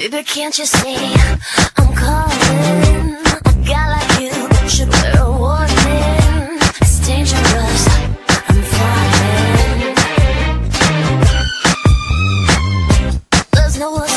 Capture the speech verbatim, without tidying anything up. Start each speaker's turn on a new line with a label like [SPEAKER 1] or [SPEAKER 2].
[SPEAKER 1] Baby, can't you see I'm calling? A guy like you should wear a warning. It's dangerous, I'm falling. There's no